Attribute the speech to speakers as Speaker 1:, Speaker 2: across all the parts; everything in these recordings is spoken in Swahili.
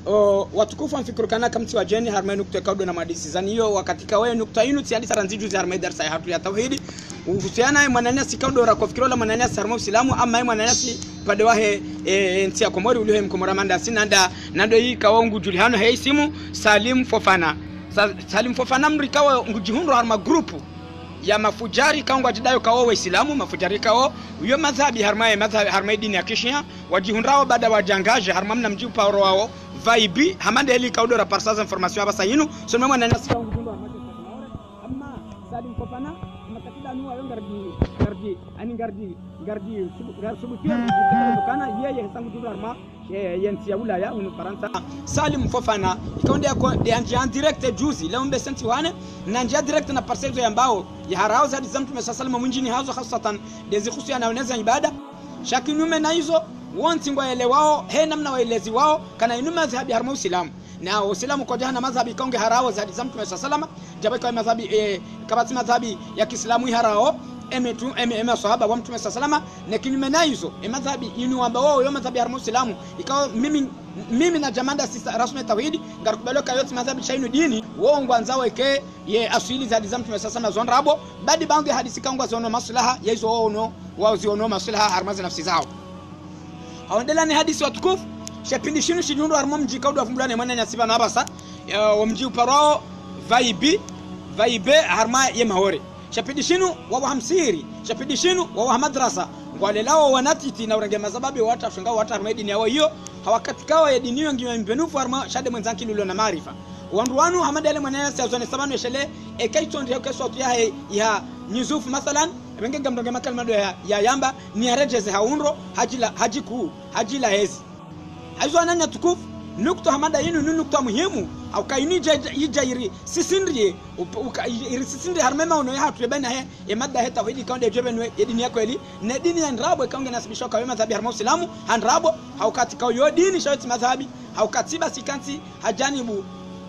Speaker 1: watukufu mfikirukana kamti wa jeni harmai nukta kaudo na madisi zani hiyo wakatika wewe nukta inu tiadi saranziju za harmai darsa ya hatu ya tawhidi uhusiana mwananyasi kaudo rakofikirola mwananyasi harmai usilamu ama mwananyasi pade wahe ntia komori ulihe mkomora manda sinanda nando hii kawangu julihano hei simu Salim Fofana. Salim Fofana mrikawa ngujihundu harma grupu ya mafujari kaungwa jidayo kawo wa Islamu mafujari kawo uyo madhabi harmai dini ya Kishia wajihundrawo bada wajangaje harmamna mjiu pauro wao vaibi hamande heli kaudora parsaza information hapa sayinu so mwa na nasi kaungu ndo harmai amma Salim Fofana makatida nuwa yo gardi subutia kana yeye sangu ndo harma yensi ya ulaya unu Faransa. Salim Fofana ikaonde de anjia direct juzi leo mbe senti wane na anjia direct na parsezo ya mbao ya harao za dizamtu mesasalama mwinjini hazo khasatan dezi khusu yanaoneza ibada shaki nyume na hizo wanti ngwaele wao he namna waelezi wao kana inu madhhabi harma usilamu na usilamu kwa jahana madhhabi kaunge harao za dizamtu mesasalama jabe kwa madhhabi kabati madhhabi ya Kiislamu harao eme sahaba wa mtume salama na kinyume na hizo madhhabi inu amba wao yo madhhabi harma usilamu ikawa mimi na jamanda sisa rasmi tawhidi ngarukubaloka yote madhhabi shainu dini wao ngwanzao eke ye asili za dizam tumesasana zonrabo badi bangi hadisi kangwa zono maslaha ya hizo wao ziono maslaha harmazi nafsi zao haondela ni hadisi watukufu shapindi shinu shinyundo harma mji kaudu afumulane mwana nyasiba na abasa wa mji uparao vaibe harma ye mahore shapindi shinu wa hamsiri shapindi shinu wa madrasa ngwale lao wanatiti na urenge mazababi wata shanga wata harma dini yao hiyo hawakatikawa ya dini ngiwa mbenufu harma shade mwenzanki lulo na maarifa wanduanu hamadele mwanaya sazone sabanu yeshele ekaitondi ya kesho ya nyuzufu mathalan wenge ngamdonge makalmado ya yamba ni harejeze haunro hajila hezi hazo ananya tukufu nukta hamada yinu nukta muhimu au kaini jairi sisindrie sisindrie harmema ono ya hatu yabana he madda he tawhidi kaunde jebenu dini yako eli na dini ya nrabo kaunge nasibisho kwa madhhabi harma usilamu hanrabo au katika yo dini shawiti madhhabi au katiba sikanti hajanibu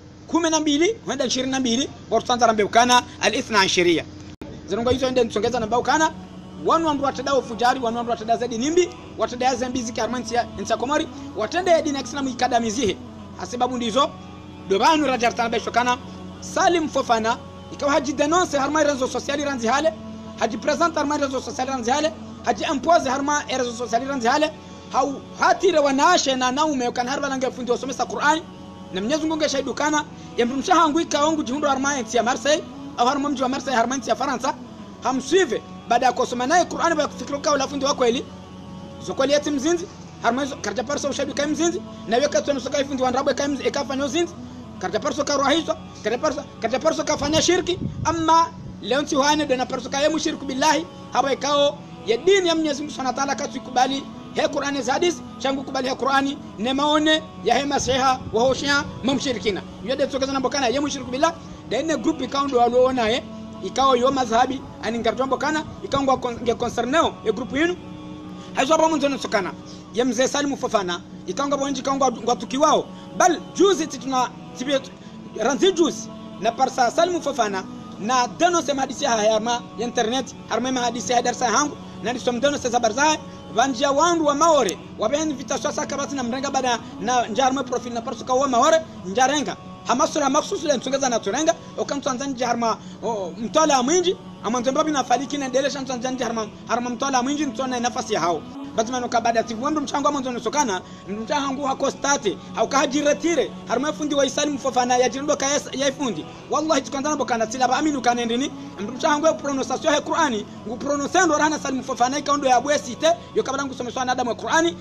Speaker 1: 12 wenda 22 bortanda rambe ukana al-ithna ashiria zinongo hizo ende nsongeza namba ukana wanu watadao fujari wanu watada zaidi nimbi watada zambizi karmanti ya nsakomari watende dini ya Kiislamu ikadamizihe sababu ndizo dobanu rajartana beshokana Salim Fofana ikawa haji denonce harma rezo sociali ranzi hale haji present harma rezo sociali ranzi hale haji impose harma rezo sociali ranzi hale hau hatire wanashe na naume kan harba lange fundi wasomesa Qur'ani na Mwenyezi Mungu shaidu kana yamrumshaha hangu ikaongu jihundo harma ya Marseille au harma mji wa Marseille harma ya Faransa hamsuive baada ya kusoma naye Qur'ani ba kufikiria kwa ufundi wako eli zokoli yati mzinzi harma hizo karja parso shaidu kai mzinzi na weka tu nusuka fundi wa ndrabo kai ikafanya uzinzi karja parso ka rohizo karja parso kafanya shirki amma leo nti wane dona parso ka yemu shirku billahi haba ikao ya dini ya Mwenyezi Mungu Subhanahu wa Ta'ala katukubali he Qur'ani za hadith changu kubali he Qur'ani ne maone ya he masiha wa hoshia mumshirikina yode tokeza na bokana yemu shirku billahi dene group ikaundo waliona he ikawa yo madhhabi ani ngartombo kana ikangwa concerneo e group yenu hazo ba munzo nsokana ya mzee Salim Fofana ikangwa bonji kangwa ngatukiwao bal juzi tuna tibet ranzi juzi na parsa Salim Fofana na dano sema hadisi harma internet harma hadisi darasa hangu na nisomdono sasa barza vanjia wandu wa maore wabeni vitaswa saka basi na mrenga bada na njarma profile na parso kwa maore njarenga hamasura maksusu le msongeza na turenga okantu anzanje harma mtala mwinji amanzembabi na faliki na dele shantu anzanje harma mtala mwinji ntona nafasi ya hao bazima kabada tivundo mchango amanzo nsokana mtahangu hako state haukajiretire harma fundi wa Salim Fofana ya jindo ka ya fundi wallahi tukandana bokana silaba aminu kanendini mchango ya prononciation ya Qur'ani ngu prononcendo rana Salim Fofana ikaondo ya bwesite yo kabada ngusomeswa na adamu ya Qur'ani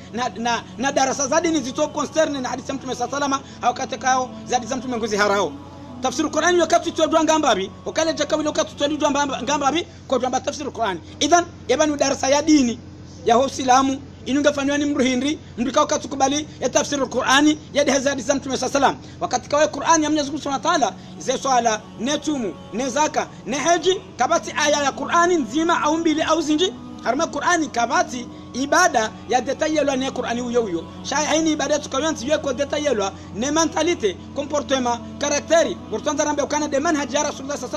Speaker 1: na darasa zadi ni zito concerne na hadithi ya Mtume sallallahu haukatekao zadi za Mtume ngozi harao tafsir Qur'ani wakati tuwa ngambabi wakale jakawile wakati tuwa ngambabi kwa tuwa tafsir Qur'ani idhan yabanu darasa ya dini ya Uislamu inungafanywa ni mruhindri ndikao katukubali ya tafsiri Qur'ani ya hadisi za Mtume sallam wakati kwa Qur'ani ya Mwenyezi Mungu Subhanahu wa Ta'ala ze swala ne tumu ne zaka ne haji kabati aya ya Qur'ani nzima au mbili au zinji harma Qur'ani kabati ibada ya detayelwa ne Qur'ani uyo shay haini ibada tukawanti yeko detayelwa ne mentalite comportement karakteri burtonda rambe ukana de manhaj ya Rasulullah sallallahu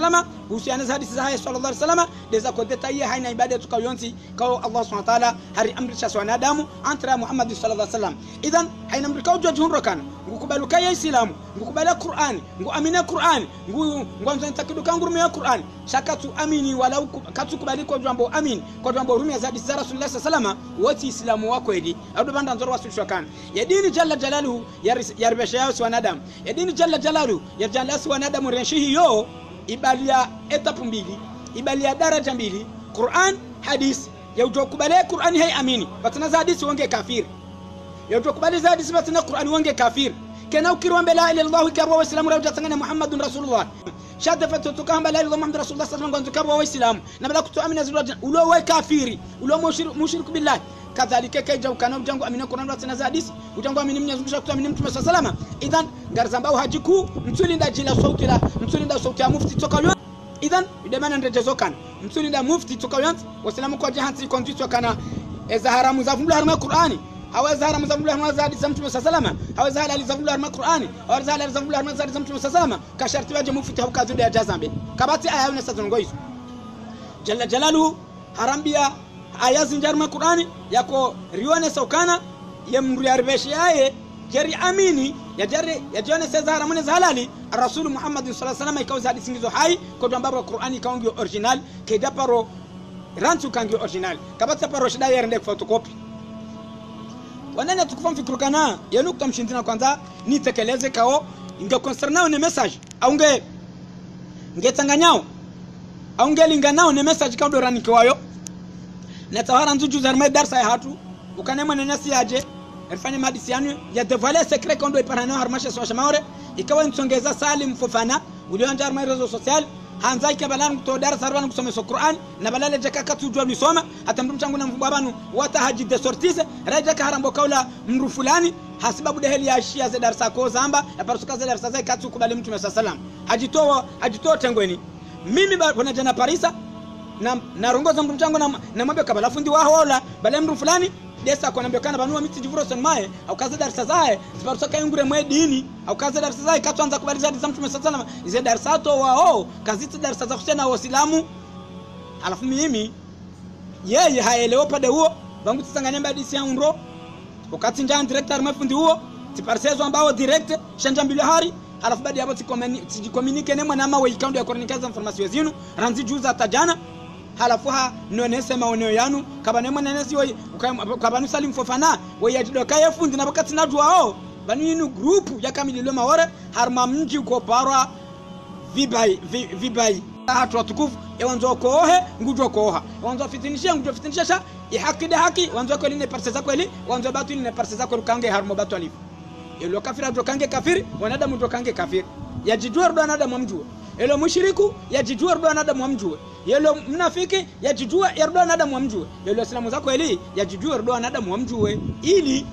Speaker 1: husiana za hadithi za haya sallallahu alaihi wasallam deza ko detaye haina ibada tukayonti kao Allah subhanahu wa ta'ala hari amrisha wanadamu antra Muhammad sallallahu alaihi wasallam idan haina amrika ujwa junro kana ngukubaluka ya islamu ngukubala Qur'an nguamina Qur'an ngonzo ntakiduka ngurume ya Qur'an shakatu amini wala katukubali kwa jambo amin kwa jambo rumia za hadithi za Rasulullah sallallahu alaihi wasallam wati islamu wako edi adu banda nzoro wasu kana ya dini jalla jalaluhu yarbesha ya wanadamu ya dini jalla jalaluhu ya jalla wanadamu renshihi yo ibalia etapu mbili ibalia daraja mbili Qur'an hadith ya utokubali Qur'an hai amini batana za hadith wange kafir ya utokubali za hadith batana Qur'an wange kafir kana ukirwa la ilaha illa Allah karwa wa islamu rawja tangana Muhammadun rasulullah shada fatutukamba la ilaha illa Muhammadur rasulullah sallallahu alaihi wasallam karwa wa islamu na bala kutuamina zilwa ulo wa kafiri ulo mushrik billah kadhalika kaja ukana ujangu amina Qur'an batana za hadith ujangu amini Mwenyezi Mungu kutuamini Mtume sallallahu alaihi wasallam idhan garzambao hajiku mtulinda jila sauti la mtulinda sauti ya mufti toka idhan idemana ndejezokan mtulinda mufti toka wasilamu kwa jahanti konjitwa kana ezaharamu za vumla harma Qur'ani haweza haramu za vumla harma za hadithi za Mtume sallallahu haweza halali za vumla harma Qur'ani haweza halali za vumla harma za hadithi za Mtume sallallahu ka sharti waje mufti hukazude ya jazambe kabati aya yone sazongo hizo jalla jalalu harambia aya zinjarma Qur'ani yako rione saukana yemru yarbeshi yaye jari amini ya jari ya jone sezara mune halali rasul Muhammad sallallahu alaihi wasallam ikauza hadithi ngizo hai kwa jambo Qur'ani kaungi original keda paro rantu kangi original kabata paro shida yende photocopy wanana tukufamu fikru kana ya nukta mshindina kwanza nitekeleze kao inge concernao ne message au nge tanganyao au nge linganao ne message kao dorani kwayo na tawara nzuju zarma darsa ya hatu ukanema nenasi aje elfanya madisiano ya devaler secret kondo iparano harmasha swa shamaore ikawa nsongeza Salim Fofana ulioanja arma rezo social hanzai kabalan to darasa arban kusoma Qur'an na balale jaka katujwa nisoma hata mtu mchangu na mbabanu wata haji de sortise raja ka harambo kaula mru fulani hasibabu deheli ya shia za darasa ko zamba ya parusuka za darasa zai katu kubali Mtume sallam hajitoa tengweni mimi bwana jana Parisa na rongoza mtu mchangu na mambo kabala fundi wa hola bale mru fulani desa kwa nambia kana banua miti jivuro son mae au kaza darasa zae ziparusoka yungure mwe dini au kaza darasa zae katuanza kubaliza hadithi za Mtume sallallahu alaihi wasallam ize darasa to wao kazita darasa za kusena waislamu alafu mimi yeye haelewa pade huo bangu tsanganya hadithi ya unro wakati njaa director mafundi huo tiparsezo ambao direct shanja mbili hari alafu baada hapo tijikommunike ne mwana mawe account ya koronikaza information zinu ranzi juza tajana halafuha nonese maoneo yanu kabane mwanenesi we kabanu Salim Fofana we yajidoka yefundi na bakati na duao banu yinu group ya kamililo mawore harma mji uko parwa vibai hatu watukufu ewanzo kohe ngujo koha wanzo fitinisha ngujo fitinisha ihakide haki wanzo ko line parceza kweli wanzo batu line parceza ko kange harmo batu alifu elo kafira do kange kafiri wanadamu do kange kafiri yajijua ndo wanadamu mjue elo mushiriku yajijua ndo wanadamu mjue yelo mnafiki yajijua yardo wanadamu mjue yelo islamu zako eli yajijua yardo wanadamu mjue ili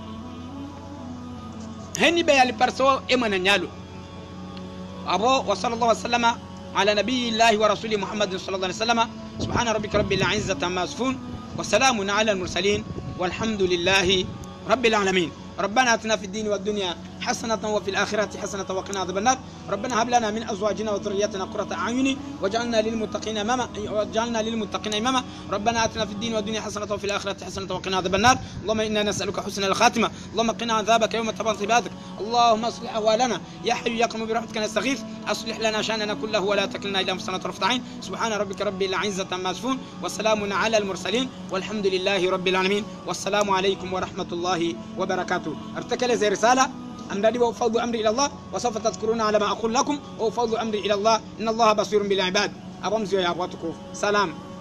Speaker 1: heni be aliparso emana nyalo abo wa sallallahu alaihi wasallam ala nabiyillahi wa rasuli Muhammad sallallahu alaihi wasallam subhana rabbika rabbil izzati amma yasifun wa salamun ala al mursalin walhamdulillahi rabbil alamin ربنا آتنا في الدين والدنيا حسنة وفي الآخرة حسنة وقنا عذاب النار ربنا هب لنا من أزواجنا وذرياتنا قرة أعين واجعلنا للمتقين إماما ربنا آتنا في الدين والدنيا حسنة وفي الآخرة حسنة وقنا عذاب النار اللهم إنا نسألك حسن الخاتمة اللهم قنا عذابك يوم تبعث عبادك اللهم اصلح أحوالنا يا حي يا قيوم برحمتك نستغيث أصلح لنا شأننا كله ولا تكلنا إلى أنفسنا طرفة عين سبحان ربك رب العزة عما يصفون وسلام على المرسلين والحمد لله رب العالمين والسلام عليكم ورحمة الله وبركاته ارتكل زي رسالة أمري وأفوض أمري إلى الله وسوف تذكرون على ما أقول لكم وأفوض أمري إلى الله إن الله بصير بالعباد أبو مزيو يا أبو تكوف سلام